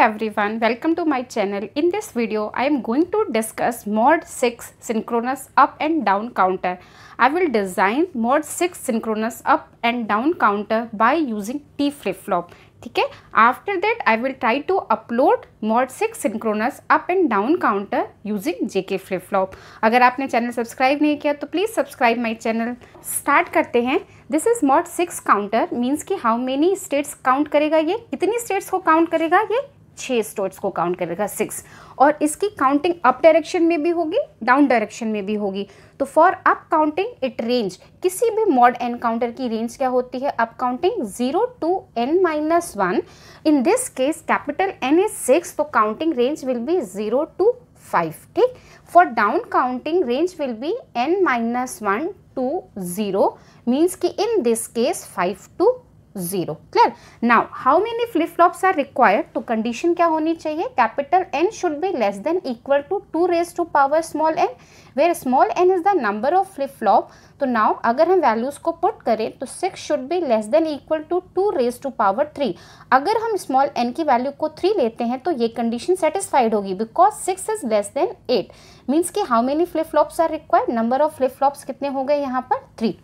everyone, welcome to my channel. In this video, I am going to discuss mod 6 synchronous up and down counter. I will design mod 6 synchronous up and down counter by using T flip-flop. ठीक है, after that I will try to upload mod 6 synchronous up and down counter using JK flip flop. अगर आपने channel subscribe नहीं किया तो please subscribe my channel. Start करते हैं. This is mod 6 counter means कि हाउ मेनी स्टेट्स काउंट करेगा, ये कितनी स्टेट्स को काउंट करेगा, ये 6 स्टेट्स को काउंट करेगा 6. और इसकी काउंटिंग अप डायरेक्शन में भी होगी, डाउन डायरेक्शन में भी होगी. तो for up counting it range, किसी भी मॉड n काउंटर की रेंज क्या होती है up counting 0 to n-1. In this case capital N is 6, तो counting range will be 0 to 5. ठीक. For down counting range will be n-1 to 0 means कि in this case 5 to 0. Clear. Now how many flip flops are required, तो condition क्या होनी चाहिए, capital N should be less than equal to 2 raised to power small n, where small n is the number of flip flop. तो now अगर हम values को put करें तो 6 should be less than equal to 2 raised to power 3. अगर हम small n की value को 3 लेते हैं तो ये कंडीशन सेटिस्फाइड होगी because 6 is less than 8 means कि how many flip flops are required, number of flip flops कितने हो गए यहाँ पर 3.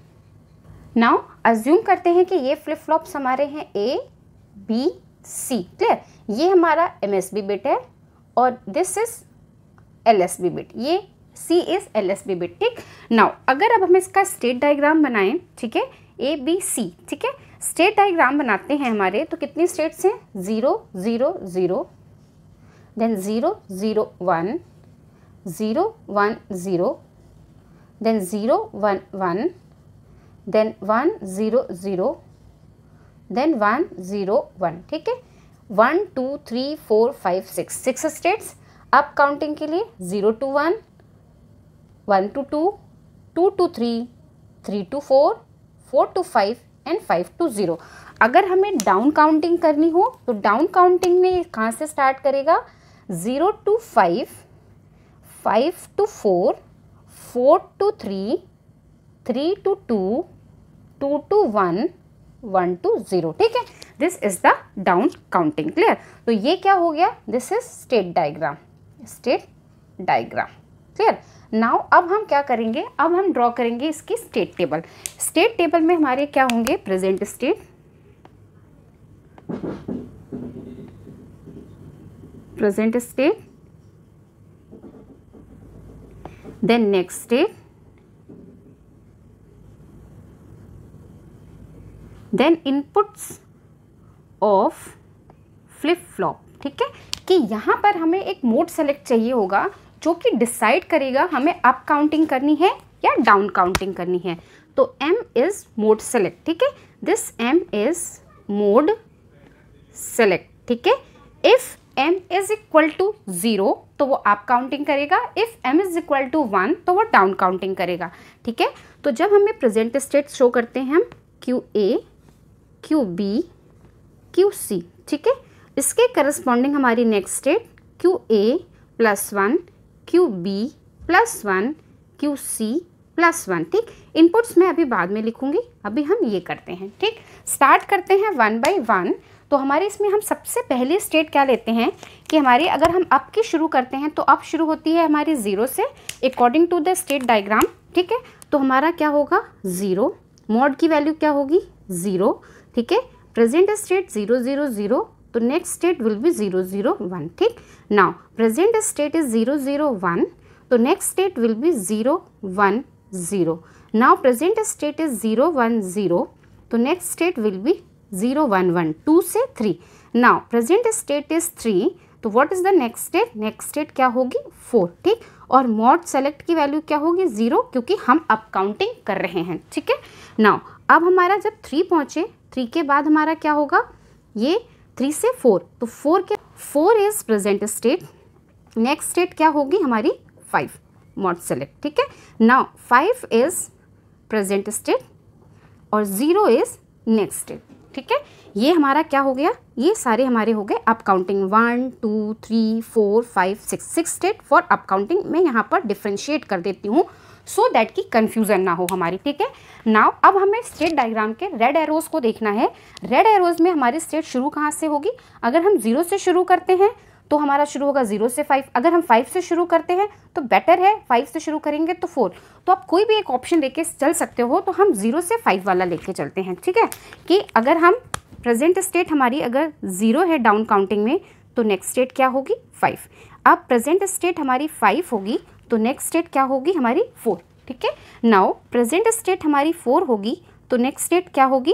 नाउ अज्यूम करते हैं कि ये फ्लिप फ्लॉप्स हमारे हैं A, B, C. क्लियर. ये हमारा MSB बिट है और दिस इज LSB बिट, ये C इज LSB बिट. ठीक. नाउ अगर अब हम इसका स्टेट डायग्राम बनाएं, ठीक है, A, B, C. ठीक है, स्टेट डायग्राम बनाते हैं हमारे, तो कितनी स्टेट्स हैं 0 0 0, देन 0 0 1, 0 1 0, देन 0 1 1, then 1 0 0, then 1 0 1. ठीक है, 1 2 3 4 5 6 स्टेट्स. अप काउंटिंग के लिए 0 to 1, 1 to 2, 2 to 3, 3 to 4, 4 to 5 and 5 to 0. अगर हमें डाउन काउंटिंग करनी हो तो डाउन काउंटिंग में कहाँ से स्टार्ट करेगा, 0 to 5, 5 to 4, 4 to 3, 3 to 2, 2 to 1, 1 to 0. ठीक है, this is the down counting. Clear. तो ये क्या हो गया, this is state diagram, state diagram. Clear. Now अब हम क्या करेंगे, अब हम ड्रॉ करेंगे इसकी स्टेट टेबल. स्टेट टेबल में हमारे क्या होंगे, present state, present state, then next state, then inputs of flip flop. ठीक है, कि यहाँ पर हमें एक मोड सेलेक्ट चाहिए होगा जो कि डिसाइड करेगा हमें अप काउंटिंग करनी है या डाउन काउंटिंग करनी है. तो M इज मोड सेलेक्ट. ठीक है, this M is mode select. ठीक है, if M is equal to 0 तो वो अप काउंटिंग करेगा, if M is equal to 1 तो वो डाउन काउंटिंग करेगा. ठीक है, तो जब हमें प्रेजेंट स्टेट शो करते हैं हम QA, QB, QC. ठीक है, इसके करस्पॉन्डिंग हमारी next state QA +1, QB +1, QC +1. ठीक, इनपुट्स मैं अभी बाद में लिखूंगी, अभी हम ये करते हैं. ठीक, स्टार्ट करते हैं 1 by 1. तो हमारे इसमें हम सबसे पहले स्टेट क्या लेते हैं कि हमारी अगर हम अप की शुरू करते हैं तो अप शुरू होती है हमारी 0 से according to the state diagram. ठीक है, तो हमारा क्या होगा 0, मॉड की वैल्यू क्या होगी 0. ठीक है, प्रेजेंट स्टेट 0 0 0, तो नेक्स्ट स्टेट विल बी 0 0 1. ठीक. नाउ प्रेजेंट स्टेट इज 0 0 1, तो next state will be 0 1 0. Now present state is 0 1 0, तो नेक्स्ट स्टेट विल बी 0 1 1, 2 से 3. नाउ प्रेजेंट स्टेट इज 3, तो what is the next state, next state क्या होगी 4. ठीक, और mod select की वैल्यू क्या होगी 0 क्योंकि हम अप काउंटिंग कर रहे हैं. ठीक है. नाउ अब हमारा जब 3 पहुंचे, 3 के बाद हमारा क्या होगा, ये 3 से 4, तो 4 इज प्रेजेंट स्टेट, नेक्स्ट स्टेट क्या होगी हमारी 5, मॉड सेलेक्ट. ठीक है. नाउ 5 इज प्रेजेंट स्टेट और 0 इज नेक्स्ट स्टेट. ठीक है, ये हमारा क्या हो गया, ये सारे हमारे हो गए up counting 1 2 3 4 5 6 state for up counting. मैं यहाँ पर डिफ्रेंशिएट कर देती हूँ सो दैट की कंफ्यूजन ना हो हमारी, ठीक है। नाउ अब हमें स्टेट डायग्राम के रेड एरोज को देखना है। रेड एरोज में हमारी स्टेट शुरू कहाँ से होगी? अगर हम 0 से शुरू करते हैं तो हमारा शुरू होगा 0 से 5। अगर हम 5 से शुरू करते हैं तो बेटर है, 5 से शुरू करेंगे तो 4। तो आप कोई भी एक ऑप्शन लेके चल सकते हो, तो हम 0 से 5 वाला लेके चलते हैं, ठीक है। कि अगर हम प्रेजेंट स्टेट हमारी अगर 0 है डाउन काउंटिंग में, तो नेक्स्ट स्टेट क्या होगी? 5। अब प्रेजेंट स्टेट हमारी 5 होगी तो नेक्स्ट स्टेट क्या होगी? हमारी 4, ठीक है। नाउ प्रेजेंट स्टेट हमारी 4 होगी तो नेक्स्ट स्टेट क्या होगी?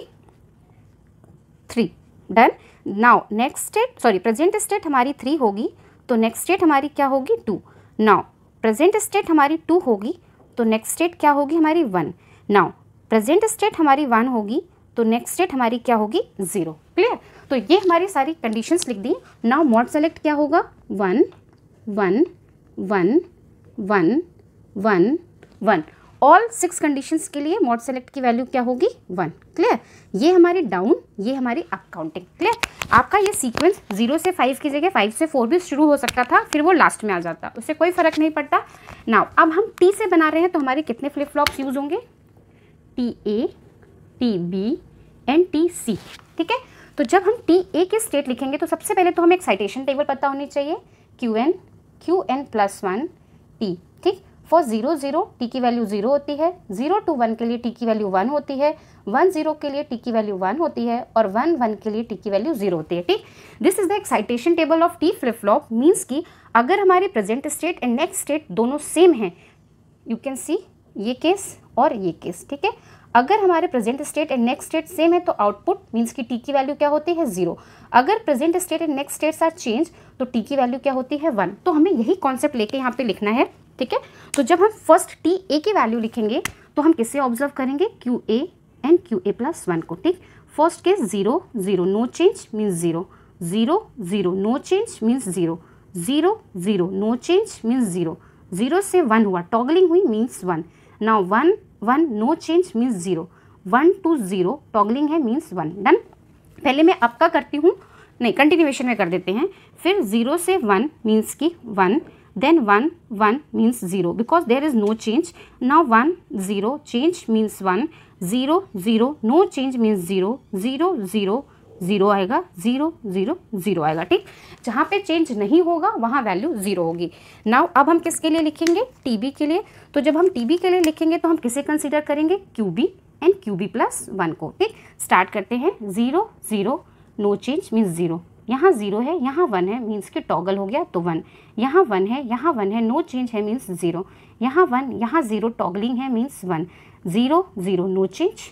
3। Done. Now next state, sorry, present state हमारी 3 होगी तो नेक्स्ट स्टेट हमारी क्या होगी? 2। नाउ प्रेजेंट स्टेट हमारी 2 होगी तो नेक्स्ट स्टेट क्या होगी? हमारी 1। नाउ प्रेजेंट स्टेट हमारी 1 होगी तो नेक्स्ट स्टेट हमारी क्या होगी? 0। क्लियर? तो ये हमारी सारी कंडीशंस लिख दी। नाउ मॉड सेलेक्ट क्या होगा? 1 1 1 1 1 1। ऑल 6 कंडीशंस के लिए मॉड सेलेक्ट की वैल्यू क्या होगी? 1। क्लियर? ये हमारी डाउन, ये हमारी अप काउंटिंग। क्लियर? आपका ये सीक्वेंस 0 से 5 की जगह 5 से 4 भी शुरू हो सकता था, फिर वो लास्ट में आ जाता, उससे कोई फर्क नहीं पड़ता। नाउ अब हम टी से बना रहे हैं तो हमारे कितने फ्लिप फ्लॉप्स यूज होंगे? T B and T C, ठीक है। तो जब हम टी ए के स्टेट लिखेंगे तो सबसे पहले तो हमें एक्साइटेशन टेबल पता होनी चाहिए। क्यू एन प्लस 1 टी, ठीक। फॉर 0 0 टी की वैल्यू 0 होती है, 0 to 1 के लिए टी की वैल्यू 1 होती है, 1 0 के लिए टी की वैल्यू 1 होती है और 1 1 के लिए टी की वैल्यू 0 होती है, ठीक। This is the excitation table of T flip flop. Means कि अगर हमारे present state and next state दोनों सेम हैं, यू कैन सी ये केस और ये केस, ठीक है। अगर हमारे present state and next state same है तो आउटपुट मीन्स कि टी की वैल्यू क्या होती है? 0। अगर present state and next states are change तो टी की वैल्यू क्या होती है? 1। तो हमें यही कॉन्सेप्ट लेके यहाँ पे लिखना है, ठीक है। तो जब हम फर्स्ट टी ए की वैल्यू लिखेंगे तो हम किससे ऑब्जर्व करेंगे? Q A and Q A plus 1 को, ठीक। First case 0 0 no change means 0, 0 0 no change means 0, 0 0 no change means 0, 0 से 1 हुआ, टॉगलिंग हुई means 1। Now 1 1 no change means 0, 1 to 0 toggling है मीन्स 1। डन। पहले मैं आपका करती हूँ, नहीं कंटिन्यूएशन में कर देते हैं। फिर 0 से 1 मीन्स की 1, then 1 1 means 0 because there is no change. Now 1 0 change means 1, 0 0 no change means 0, 0 0 0 आएगा, 0 0 0 आएगा, ठीक। जहाँ पे चेंज नहीं होगा वहाँ वैल्यू 0 होगी। नाउ अब हम किसके लिए लिखेंगे? टीबी के लिए। तो जब हम टीबी के लिए लिखेंगे तो हम किसे कंसीडर करेंगे? क्यूबी एंड क्यूबी प्लस 1 को, ठीक। स्टार्ट करते हैं। 0 0 नो चेंज मीन्स 0, यहाँ 0 है यहाँ 1 है मीन्स कि टॉगल हो गया तो 1, यहाँ 1 है यहाँ 1 है नो चेंज है मीन्स 0, यहाँ 1 यहाँ 0 टॉगलिंग है means 1, 0 0 no change,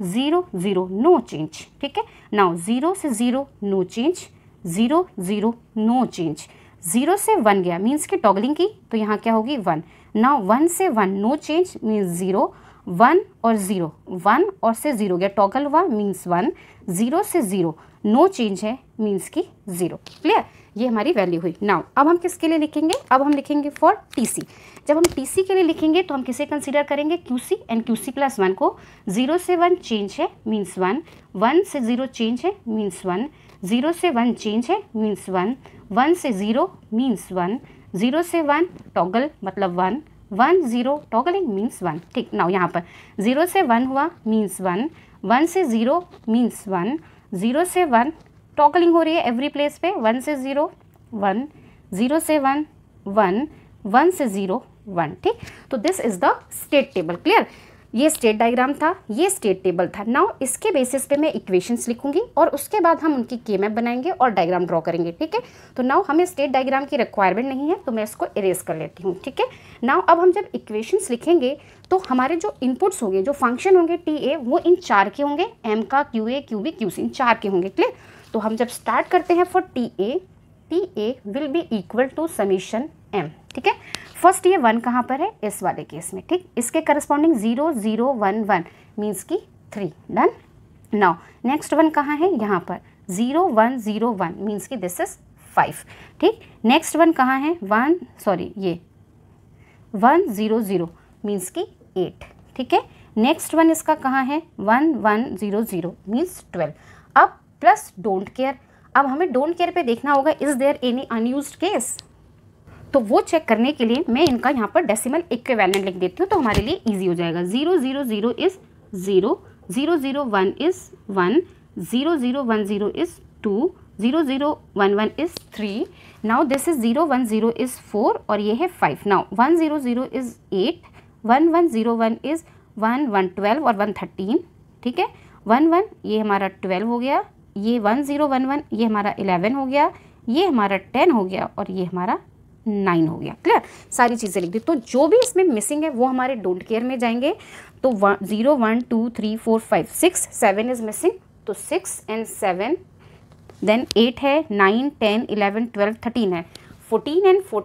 0 0 no change, ठीक है। नाउ 0 से 0 नो चेंज, 0 0 नो चेंज, 0 से 1 गया मीन्स कि टॉगलिंग की तो यहाँ क्या होगी? 1। नाउ 1 से 1 नो चेंज मीन्स 0, 1 और 0, 1 और से 0 गया, टॉगल हुआ मीन्स 1, 0 से 0 नो चेंज है मीन्स की 0। क्लियर? ये हमारी वैल्यू हुई। नाउ अब हम किसके लिए लिखेंगे? अब हम लिखेंगे फॉर टीसी। जब हम टीसी के लिए लिखेंगे तो हम किसे कंसीडर करेंगे? क्यूसी एंड क्यूसी प्लस 1 को। 0 से 1 चेंज है मीन्स 1, 1 से 0 चेंज है मीन्स 1, 0 से 1 चेंज है मीन्स 1, 1 से 0 मीन्स 1, 0 से 1 टॉगल मतलब 1, 1 0 टॉगलिंग मीन्स 1, ठीक। नाउ यहाँ पर 0 से 1 हुआ मीन्स 1, 1 से 0 मीन्स 1, 0 से 1 टॉगलिंग हो रही है एवरी प्लेस पे, 1 से 0 1, 0 से 1 1, 1 से 0 1, ठीक। तो this is the state table. Clear? ये स्टेट डायग्राम था, ये स्टेट टेबल था। नाउ इसके बेसिस पे मैं इक्वेशंस लिखूंगी और उसके बाद हम उनकी के मैप बनाएंगे और डायग्राम ड्रॉ करेंगे, ठीक है। तो नाउ हमें स्टेट डायग्राम की रिक्वायरमेंट नहीं है तो मैं इसको इरेज कर लेती हूँ, ठीक है। नाउ अब हम जब इक्वेशंस लिखेंगे तो हमारे जो इनपुट्स होंगे, जो फंक्शन होंगे टी ए, वो इन 4 के होंगे, एम का, Q A, Q B, Q C, इन 4 के होंगे। क्लियर? तो हम जब स्टार्ट करते हैं for T A will be equal to summation M, ठीक है। फर्स्ट ये 1 कहाँ पर है? इस वाले केस में, ठीक। इसके करस्पॉन्डिंग 0 0 1 1 मीन्स की 3। डन। नाउ नेक्स्ट 1 कहाँ है? यहाँ पर 0 1 0 1 मीन्स की दिस इज 5, ठीक। नेक्स्ट 1 कहाँ है? 1 0 0 मीन्स की 8, ठीक है। नेक्स्ट 1 इसका कहाँ है? 1 1 0 0 मीन्स 12। अब प्लस डोंट केयर। अब हमें डोंट केयर पे देखना होगा, is there any unused case? तो वो चेक करने के लिए मैं इनका यहाँ पर डेसिमल इक्विवेलेंट लिख देती हूँ, तो हमारे लिए ईजी हो जाएगा। 0 0 0 is 0, 0 0 1 is 1, 0 0 1 0 is 2, 0 0 1 1 is 3। Now this is 0 1 0 is 4 और ये है 5। नाउ 1 0 0 इज़ 8, 1 1 0 1 इज़ 1 1 12 और 1 13, ठीक है। 1 1 ये हमारा 12 हो गया, ये 1 0 1 1 ये हमारा 11 हो गया, ये हमारा 10 हो गया और ये हमारा 9 हो गया। क्लियर, सारी चीज़ें लिख दी। तो जो भी इसमें मिसिंग है वो हमारे डोंट केयर में जाएंगे। तो 0 1 2 3 4 5 6 7 इज मिसिंग, तो 6 and 7, देन 8 है, 9 10 11 12 13 है, 14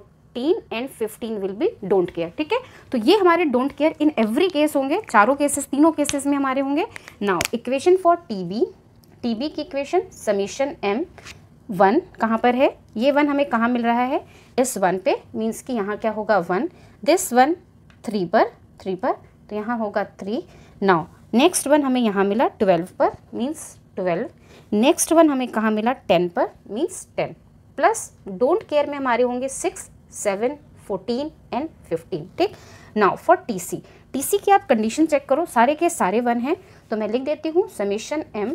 and 15 will be don't care, ठीक है। तो ये हमारे don't care in every case होंगे, चारों केसेस, तीनों केसेस में हमारे होंगे। नाउ इक्वेशन फॉर टीबी की इक्वेशन समीशन m 1 कहाँ पर है, ये 1 हमें कहाँ मिल रहा है, इस 1 पे, मीन्स कि यहाँ क्या होगा 1, दिस 1 3 पर, तो यहाँ होगा 3। नाउ नेक्स्ट 1 हमें यहाँ मिला 12 पर, मीन्स 12। नेक्स्ट 1 हमें कहाँ मिला 10 पर, मीन्स 10, प्लस डोंट केयर में हमारे होंगे 6 7 14 and 15, ठीक। नाउ फॉर टीसी की आप कंडीशन चेक करो, सारे के सारे 1 हैं, तो मैं लिख देती हूँ summation m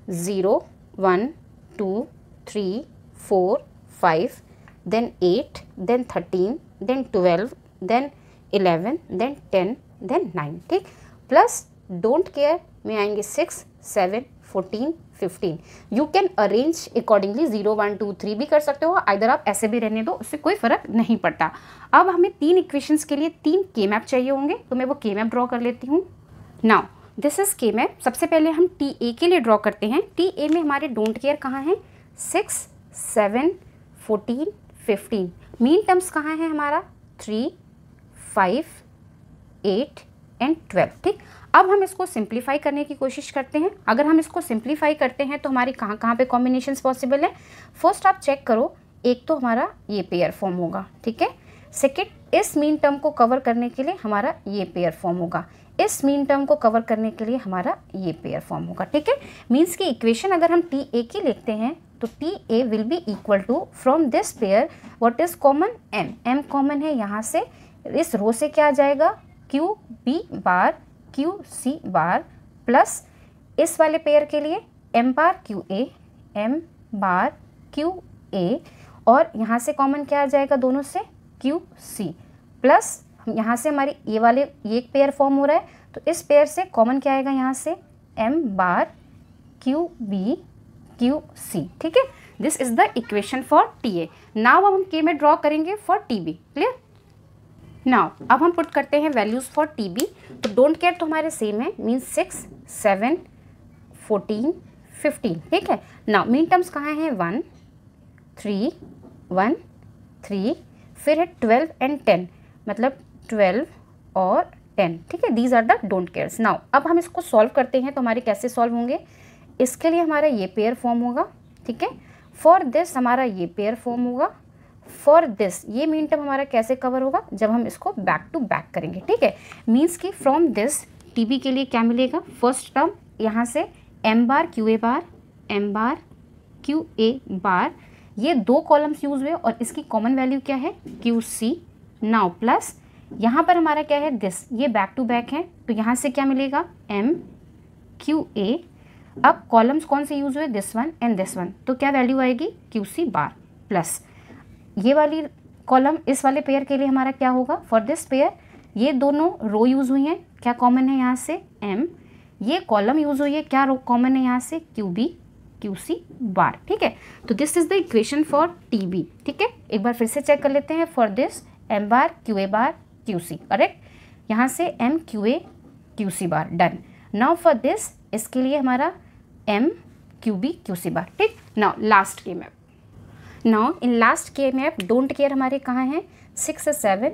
0 1 2 3 4 5 then 8 then 13 then 12 then 11 then 10 then 9, ठीक। प्लस डोंट केयर में आएंगे 6 7 14 15। यू कैन अरेंज अकॉर्डिंगली 0 1 2 3 भी कर सकते हो, आइदर आप ऐसे भी रहने दो, उससे कोई फर्क नहीं पड़ता। अब हमें 3 इक्वेशंस के लिए 3 के मैप चाहिए होंगे, तो मैं वो के मैप ड्रॉ कर लेती हूँ। Now this is K map. सबसे पहले हम टी ए के लिए ड्रॉ करते हैं। टी ए में हमारे डोंट केयर कहाँ हैं, 6 7 14 15। मीन टर्म्स कहाँ है हमारा 3 5 8 एंड 12, ठीक। अब हम इसको सिंप्लीफाई करने की कोशिश करते हैं। अगर हम इसको सिंप्लीफाई करते हैं तो हमारे कहाँ कहाँ पे कॉम्बिनेशंस पॉसिबल है। फर्स्ट आप चेक करो, एक तो हमारा ये पेयर फॉर्म होगा, ठीक है। सेकेंड, इस मीन टर्म को कवर करने के लिए हमारा ये पेयर फॉर्म होगा, इस मीन टर्म को कवर करने के लिए हमारा ये पेयर फॉर्म होगा, ठीक है। मीन्स की इक्वेशन अगर हम टी ए की लिखते हैं तो T A will be equal to from this pair what is common m common है यहाँ से, इस रो से क्या आ जाएगा Q B bar Q C bar, plus इस वाले पेयर के लिए m बार क्यू ए और यहाँ से कॉमन क्या आ जाएगा दोनों से क्यू सी, प्लस यहाँ से हमारी ये वाले ये एक पेयर फॉर्म हो रहा है, तो इस पेयर से कॉमन क्या आएगा यहाँ से m bar Q B Q C, ठीक है। This is the equation for T A. Now अब हम के में ड्रॉ करेंगे for T B. Clear. Now अब हम पुट करते हैं वैल्यूज फॉर टी बी। तो डोंट केयर तो हमारे सेम है, मीन्स 6 7 14 15, ठीक है। नाउ मीन टर्म्स कहाँ हैं 1 3 1 3, फिर है 12 एंड 10, मतलब 12 और 10, ठीक है। These are the don't cares. Now अब हम इसको सॉल्व करते हैं, तो हमारे कैसे सॉल्व होंगे, इसके लिए हमारा ये पेयर फॉर्म होगा, ठीक है। फॉर दिस हमारा ये पेयर फॉर्म होगा, फॉर दिस ये मीन टर्म हमारा कैसे कवर होगा, जब हम इसको बैक टू बैक करेंगे, ठीक है। मीन्स कि फ्रॉम दिस टीबी के लिए क्या मिलेगा, फर्स्ट टर्म यहाँ से m बार क्यू ए बार, ये 2 कॉलम्स यूज हुए और इसकी कॉमन वैल्यू क्या है क्यू सी। नाउ प्लस यहाँ पर हमारा क्या है दिस, ये बैक टू बैक है, तो यहाँ से क्या मिलेगा m क्यू ए। अब कॉलम्स कौन से यूज हुए, this one and this one, तो क्या वैल्यू आएगी क्यू सी बार, प्लस ये वाली कॉलम इस वाले पेयर के लिए हमारा क्या होगा, फॉर दिस पेयर ये दोनों रो यूज हुई हैं, क्या कॉमन है यहाँ से m, ये कॉलम यूज हुई है, क्या रो कॉमन है यहाँ से Q B Q C bar, ठीक है। तो this is the equation for T B, ठीक है। एक बार फिर से चेक कर लेते हैं, for this m bar Q A bar Q C, correct, यहाँ से m Q A Q C bar, done. Now for this इसके लिए हमारा m Q B Q C bar, ठीक। Now last K map. Now in last K map don't care हमारे कहाँ हैं 6 7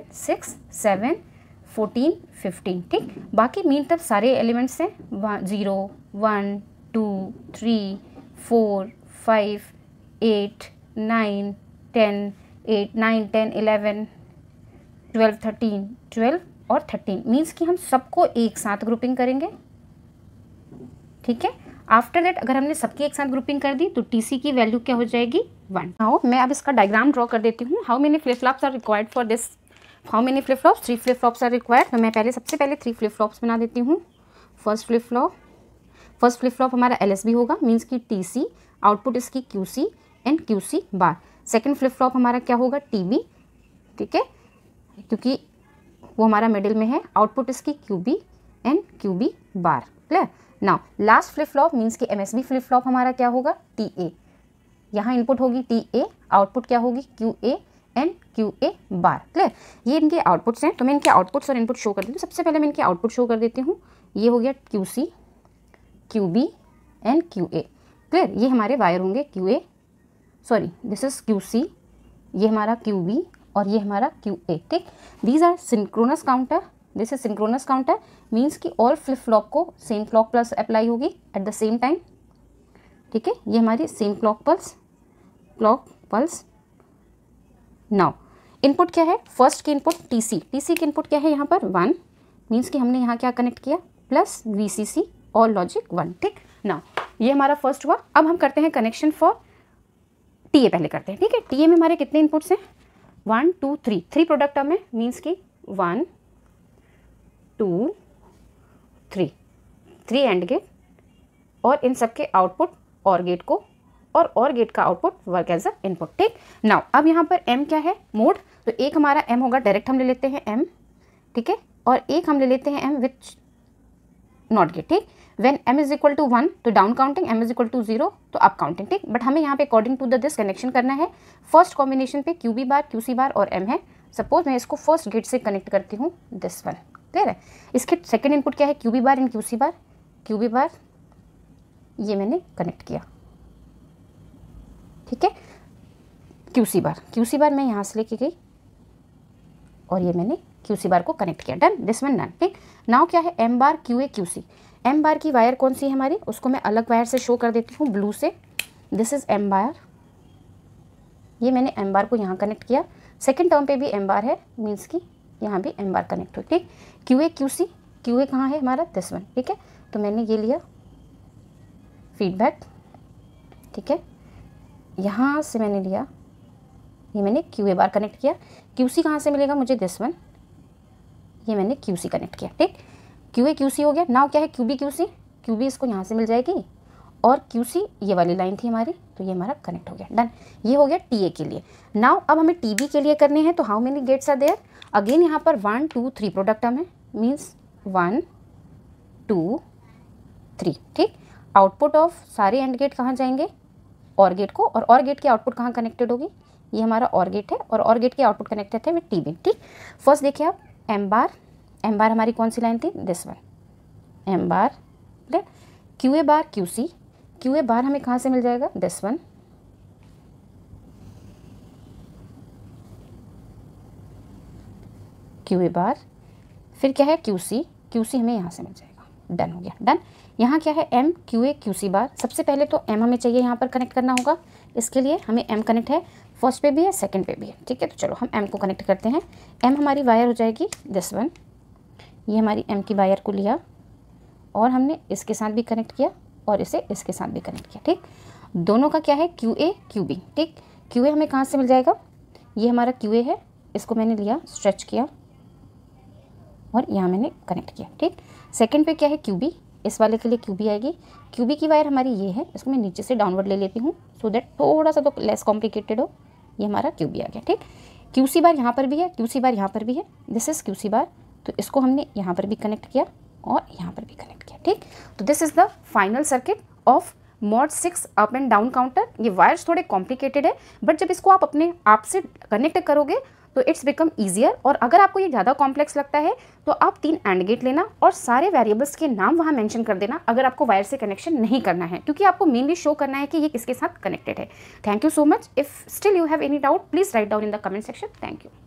14 15, ठीक। बाकी मीन टर्म सारे एलिमेंट्स हैं 0 1 2 3 4 5 8 9 10 8 9 10 11 12 13 12 और 13, मीन्स कि हम सबको एक साथ ग्रुपिंग करेंगे, ठीक है। आफ्टर दैट अगर हमने सबकी एक साथ ग्रुपिंग कर दी तो TC की वैल्यू क्या हो जाएगी 1। नाउ मैं अब इसका डायग्राम ड्रॉ कर देती हूँ। How many flip flops are required for this, how many flip flops, 3 flip flops are required. तो मैं सबसे पहले 3 फ्लिप फ्लॉप्स बना देती हूँ। फर्स्ट फ्लिप फ्लॉप हमारा LSB होगा, मीन्स की TC, आउटपुट इसकी QC and QC bar. Second flip flop हमारा क्या होगा TB, ठीक है, क्योंकि वो हमारा मिडिल में है, आउटपुट इसकी QB and QB bar. Clear. Now last flip flop means कि MSB फ्लिप फ्लॉप हमारा क्या होगा TA, यहाँ इनपुट होगी TA, आउटपुट क्या होगी QA and QA bar. Clear. ये इनके आउटपुट्स हैं, तो मैं इनके आउटपुट्स और इनपुट शो कर देती हूँ। सबसे पहले मैं इनके आउटपुट शो कर देती हूँ। ये हो गया QC, QB and QA। Clear. ये हमारे वायर होंगे दिस इज QC, ये हमारा QB और ये हमारा QA। ठीक। These are synchronous counter, this is synchronous counter, means कि ऑल फ्लिप फ्लॉप को सेम क्लॉक पल्स अप्लाई होगी एट द सेम टाइम। ठीक है, ये हमारी same clock pulse. Now input क्या है, फर्स्ट की इनपुट TC की इनपुट क्या है यहाँ पर 1, मीन्स कि हमने यहाँ क्या कनेक्ट किया प्लस VCC और लॉजिक 1। ठीक। नाउ ये हमारा फर्स्ट हुआ। अब हम करते हैं कनेक्शन फॉर TA पहले करते हैं। ठीक है, TA में हमारे कितने इनपुट्स हैं 1 2 3, 3 प्रोडक्ट टर्म है, मीन्स कि 1 2 3 एंड गेट, और इन सब के आउटपुट और गेट को, और गेट का output work as a input. ठीक। नाउ अब यहाँ पर M क्या है मोड, तो एक हमारा M होगा डायरेक्ट हम ले लेते हैं M, ठीक है, और एक हम ले लेते हैं M विच नॉट गेट। ठीक। When M is equal to 1 तो down counting, M is equal to 0 तो अप काउंटिंग। ठीक। बट हमें यहाँ पे अकॉर्डिंग टू दिस कनेक्शन करना है। फर्स्ट कॉम्बिनेशन पे QB बार, QC बार और M है। सपोज मैं इसको फर्स्ट गेट से कनेक्ट करती हूँ दिस वन। क्लियर है। इसके सेकेंड इनपुट क्या है QB bar and QC bar, QB bar ये मैंने कनेक्ट किया। ठीक है, QC बार मैं यहाँ से लेके गई और ये मैंने QC बार को कनेक्ट किया। Done, this one done. ठीक। नाउ क्या है M bar QA QC। M बार की वायर कौन सी है हमारी, उसको मैं अलग वायर से शो कर देती हूँ ब्लू से। दिस इज M बार, ये मैंने M बार को यहाँ कनेक्ट किया। सेकेंड टर्म पे भी M बार है, मीन्स की यहाँ भी M बार कनेक्ट हुई। ठीक। QA QC, QA कहाँ है हमारा दिस वन। ठीक है, तो मैंने ये लिया फीडबैक। ठीक है, यहाँ से मैंने लिया, ये मैंने QA बार कनेक्ट किया। QC कहाँ से मिलेगा मुझे दिस वन, ये मैंने QC कनेक्ट किया। ठीक। QA QC हो गया। नाउ क्या है QB QC, QB इसको यहाँ से मिल जाएगी और QC ये वाली लाइन थी हमारी, तो ये हमारा कनेक्ट हो गया। डन, ये हो गया TA के लिए। नाउ अब हमें TB के लिए करने हैं, तो how many gates are there, again यहाँ पर 1 2 3 प्रोडक्ट टर्म है, मीन्स 1 2 3। ठीक। आउटपुट ऑफ सारे एंड गेट कहाँ जाएंगे और गेट को, और गेट की आउटपुट कहाँ कनेक्टेड होगी, ये हमारा और गेट है और गेट की आउटपुट कनेक्टेड है विद TB। ठीक। फर्स्ट देखिए आप M बार हमारी कौन सी लाइन थी this one, M bar. QA bar QA bar हमें कहाँ से मिल जाएगा दिस वन, QA बार। फिर क्या है QC हमें यहाँ से मिल जाएगा। डन हो गया। डन। यहाँ क्या है M QA QC बार। सबसे पहले तो M हमें चाहिए यहाँ पर कनेक्ट करना होगा, इसके लिए हमें M कनेक्ट है, फर्स्ट पे भी है सेकंड पे भी है। ठीक है, तो चलो हम M को कनेक्ट करते हैं। M हमारी वायर हो जाएगी दिस वन, ये हमारी M की वायर को लिया और हमने इसके साथ भी कनेक्ट किया और इसे इसके साथ भी कनेक्ट किया। ठीक। दोनों का क्या है QA QB। ठीक। QA हमें कहाँ से मिल जाएगा, ये हमारा QA है, इसको मैंने लिया स्ट्रेच किया और यहाँ मैंने कनेक्ट किया। ठीक। सेकंड पे क्या है QB, इस वाले के लिए QB आएगी। QB की वायर हमारी ये है, इसको मैं नीचे से डाउनवर्ड ले लेती हूँ सो दैट थोड़ा सा तो लेस कॉम्प्लिकेटेड हो। ये हमारा QB आ गया। ठीक। QC बार यहाँ पर भी है, QC बार यहाँ पर भी है, दिस इज QC बार, तो इसको हमने यहाँ पर भी कनेक्ट किया और यहाँ पर भी कनेक्ट किया। ठीक। तो this is the final circuit of mod 6 up and down counter. ये वायर्स थोड़े कॉम्प्लिकेटेड है, बट जब इसको आप अपने आप से कनेक्ट करोगे तो इट्स बिकम ईजियर। और अगर आपको ये ज़्यादा कॉम्प्लेक्स लगता है तो आप 3 एंड गेट लेना और सारे वेरिएबल्स के नाम वहाँ मेंशन कर देना अगर आपको वायर से कनेक्शन नहीं करना है, क्योंकि आपको मेनली शो करना है कि ये किसके साथ कनेक्टेड है। Thank you so much. If still you have any doubt please write down in the comment section. Thank you.